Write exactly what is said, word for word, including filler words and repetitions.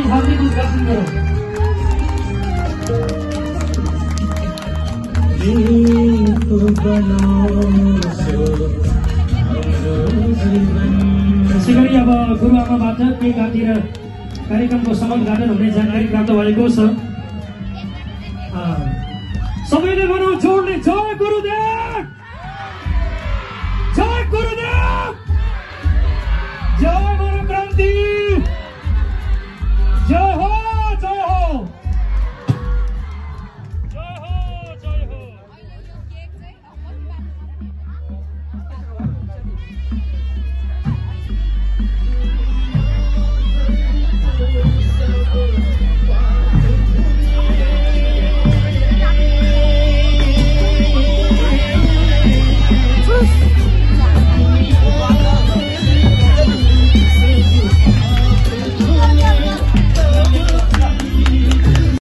हार्दिक उद्घाटन गरौँ। त्यसै गरी अब गुरुआमाबाट के कहाँतिर कार्यक्रमको समुद्घाटन हुने जानकारी प्राप्त भएको छ। सबैले भनौँ जोडले जय गुरुदेव, जय गुरुदेव, जय मनोक्रान्ति।